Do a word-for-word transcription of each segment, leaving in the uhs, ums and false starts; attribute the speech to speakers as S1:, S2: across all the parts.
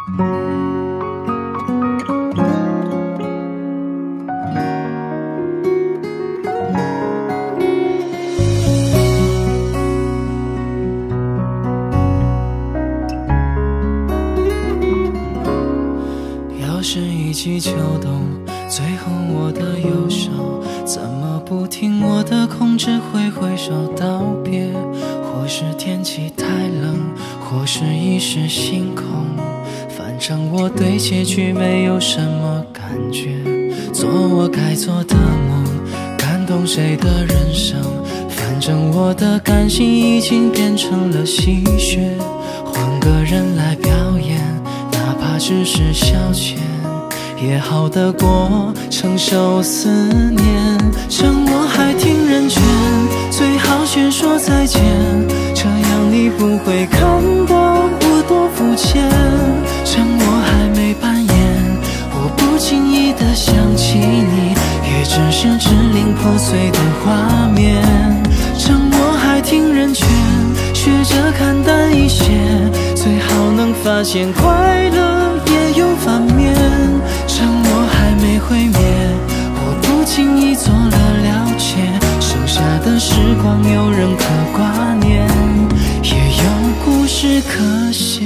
S1: 又是一季秋冬，最后我的忧伤，怎么不听我的控制，挥挥手道别？或是天气太冷，或是一时心空，反正我对结局没有什么感觉。做我该做的梦，感动谁的人生，反正我的感性已经变成了戏谑。换个人来表演，哪怕只是消遣，也好得过承受思念。趁我还挺人权，最好先说再见，这样你不会看到我多肤浅。趁我还没扮演，我不经意的想起你，也只是支离破碎的画面。趁我还挺人权，学着看淡一些，最好能发现快乐也有反面。趁我还没毁灭，我不经意做了了解，剩下的时光有人可挂念，也有故事可写。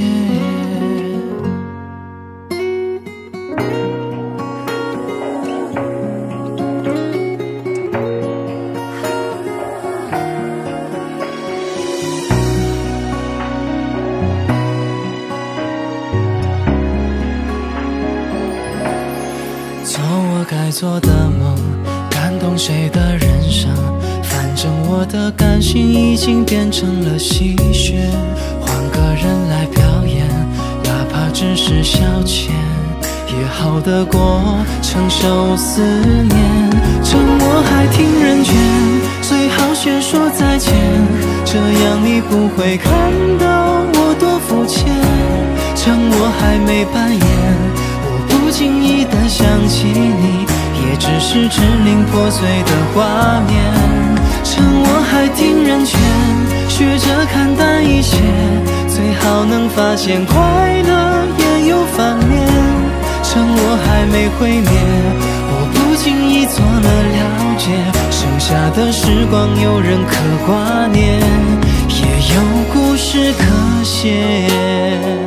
S1: 做我该做的梦，感动谁的人生，反正我的感性已经变成了戏谑。换个人来表演，哪怕只是消遣，也好得过承受思念。趁我还挺人权，最好先说再见，这样你不会看到我多肤浅。趁我还没扮演，不经意的想起你，也只是支离破碎的画面。趁我还挺人权，学着看淡一些，最好能发现快乐也有反面。趁我还没毁灭，我不经意做了了解，剩下的时光有人可挂念，也有故事可写。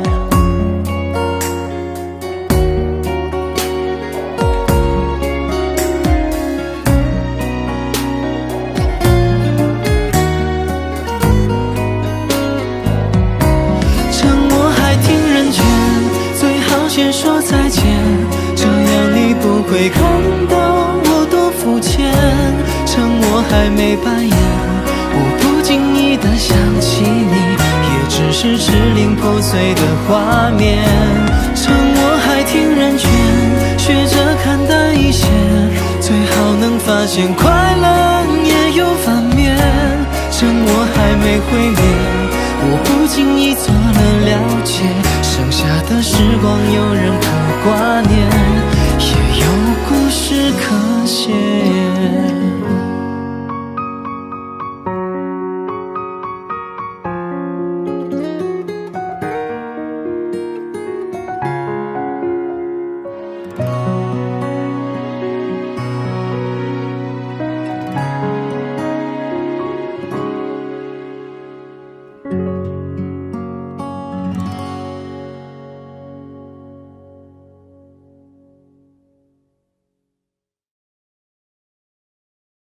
S1: 先说再见，这样你不会看到我多肤浅。趁我还没扮演，我不经意的想起你，也只是支离破碎的画面。趁我还挺人权，学着看淡一些，最好能发现快乐也有反面。趁我还没毁灭，我不经意做了了解，剩下的时光有人可挂念，也有故事可写。